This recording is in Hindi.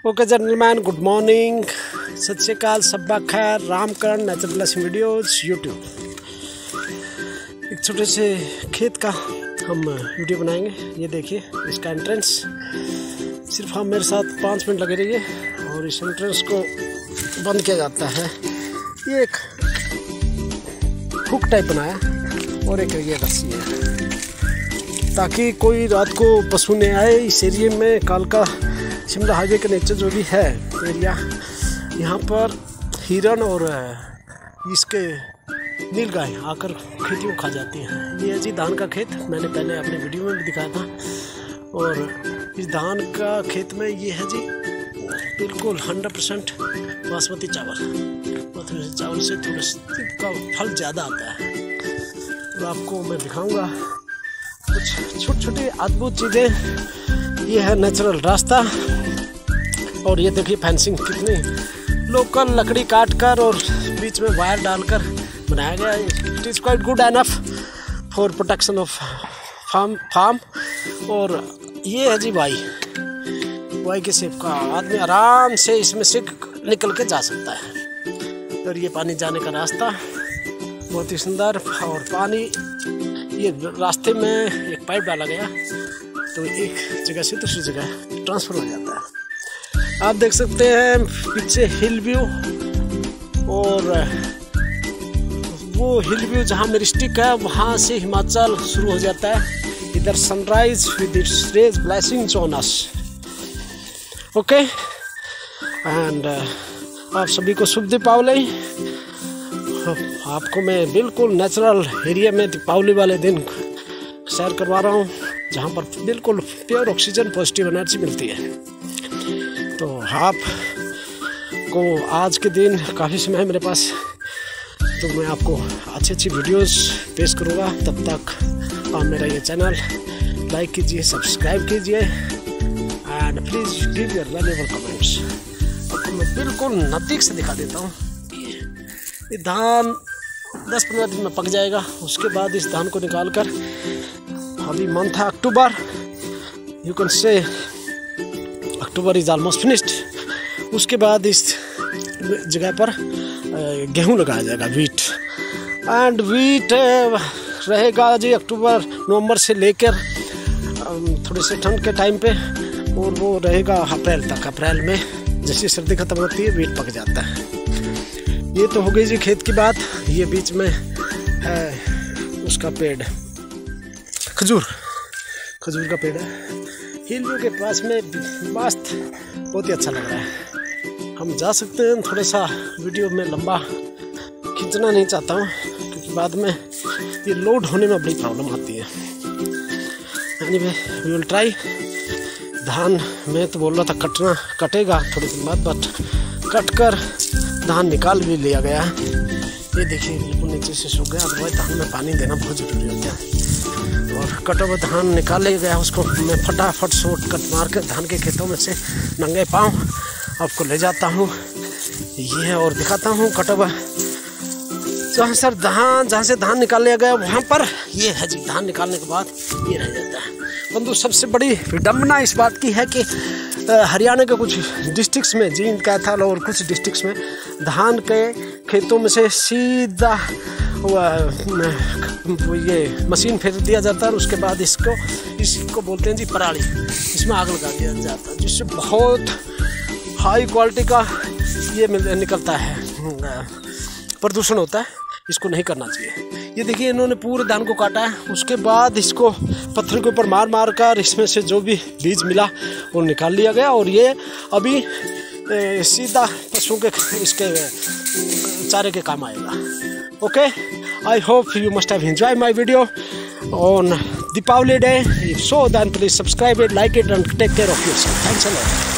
ओके जेंटलमैन, गुड मॉर्निंग, सत श्री अकाल, सब्बा खैर, Ramkaran natural blessing videos YouTube. एक छोटे से खेत का हम वीडियो बनाएंगे। ये देखिए इसका एंट्रेंस, सिर्फ हम मेरे साथ 5 मिनट लगे रहिए और इस एंट्रेंस को बंद किया जाता है। ये एक हुक टाइप बनाया और एक ये रस्सी है ताकि कोई रात को पशु नहीं आए। इस एरिए में कालका शिमला हाईवे के नीचे जो भी है एरिया, यहाँ पर हिरन और इसके नीलगाय आकर खेती को खा जाती हैं। ये है जी धान का खेत, मैंने पहले अपने वीडियो में भी दिखाया था। और इस धान का खेत में ये है जी बिल्कुल 100% बासमती चावल। बासमती चावल से थोड़ा का फल ज़्यादा आता है। तो आपको मैं दिखाऊंगा कुछ छोटी छोटी अद्भुत चीज़ें। ये है नेचुरल रास्ता और ये देखिए फेंसिंग कितनी लोकल लकड़ी काट कर और बीच में वायर डालकर बनाया गया है। It is quite good enough for protection of farm. और ये है जी वाई के शेप का, आदमी आराम से इसमें से निकल के जा सकता है। और ये पानी जाने का रास्ता बहुत ही सुंदर। और पानी ये रास्ते में एक पाइप डाला गया तो एक जगह से दूसरी जगह ट्रांसफर हो जाता है। आप देख सकते हैं पीछे हिल व्यू, और वो हिल व्यू जहाँ मेरी स्टिक है वहाँ से हिमाचल शुरू हो जाता है। इधर sunrise with its rays blessings on us. Okay and आप सभी को शुभ दीपावली। आपको मैं बिल्कुल नेचुरल एरिया में दीपावली वाले दिन सैर करवा रहा हूँ, जहाँ पर बिल्कुल प्योर ऑक्सीजन, पॉजिटिव एनर्जी मिलती है। तो आप को आज के दिन काफ़ी समय है मेरे पास, तो मैं आपको अच्छी वीडियोस पेश करूँगा। तब तक आप मेरा ये चैनल लाइक कीजिए, सब्सक्राइब कीजिए and please give your valuable comments. आपको मैं बिल्कुल नज़दीक से दिखा देता हूँ। ये धान 10-15 दिन में पक जाएगा। उसके बाद इस धान को निकाल कर, अभी मंथ है अक्टूबर, you can say October is almost finished. उसके बाद इस जगह पर गेहूं लगाया जाएगा, वीट। एंड वीट रहेगा जी अक्टूबर नवंबर से लेकर थोड़े से ठंड के टाइम पे, और वो रहेगा अप्रैल तक। अप्रैल में जैसे सर्दी खत्म होती है वीट पक जाता है। ये तो हो गई जी खेत की बात। ये बीच में है उसका पेड़, खजूर का पेड़ है। हिल व्यू के पास में मस्त, बहुत ही अच्छा लग रहा है। हम जा सकते हैं। थोड़ा सा वीडियो में लंबा खींचना नहीं चाहता हूँ क्योंकि बाद में ये लोड होने में बड़ी प्रॉब्लम आती है। Anyway we will try. धान में तो बोल रहा था कटेगा थोड़े दिन बाद, बट कट कर धान निकाल भी लिया गया है। ये देखिए बिल्कुल नीचे से सूख गया, अदरवाइज धान में पानी देना बहुत ज़रूरी होता है। और कटा हुआ धान निकाल लिया गया, उसको मैं फटाफट शॉर्ट कट मार कर धान के खेतों में से नंगे पाँव आपको ले जाता हूँ ये, और दिखाता हूँ कटा हुआ जहाँ से धान निकाल लिया गया वहाँ पर ये है जी। धान निकालने के बाद ये रह जाता है। परंतु सबसे बड़ी विडम्बना इस बात की है कि हरियाणा के कुछ डिस्ट्रिक्ट्स में, जींद, कैथल और कुछ डिस्ट्रिक्ट्स में धान के खेतों में से सीधा ये मशीन फेर दिया जाता है। और उसके बाद इसको बोलते हैं जी पराली, इसमें आग लगा दिया जाता है, जिससे बहुत हाई क्वालिटी का ये निकलता है, प्रदूषण होता है। इसको नहीं करना चाहिए। ये देखिए इन्होंने पूरे धान को काटा है, उसके बाद इसको पत्थर के ऊपर मार कर इसमें से जो भी बीज मिला वो निकाल लिया गया। और ये अभी सीधा पशुओं के इसके चारे के काम आएगा। Okay, I hope you must have enjoyed my video on Deepavali day. If so, then please subscribe it, like it, and take care of yourself. Thanks a lot.